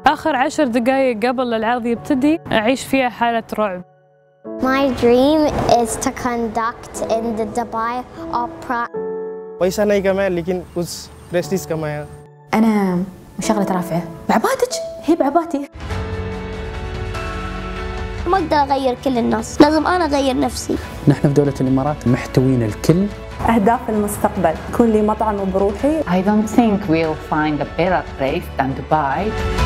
آخر 10 دقايق قبل العرض يبتدي أعيش فيها حالة رعب. My dream is to conduct in the Dubai Opera. पैसा नहीं कमाया लेकिन कुछ प्रेस्टीज कमाया. أنا مشغلة رافعة. بعبادك هي بعباتي. ما أقدر أغير كل الناس، لازم أنا أغير نفسي. نحن في دولة الإمارات محتوين الكل. أهداف المستقبل، يكون لي مطعم بروحي. I don't think we'll find a better place than Dubai.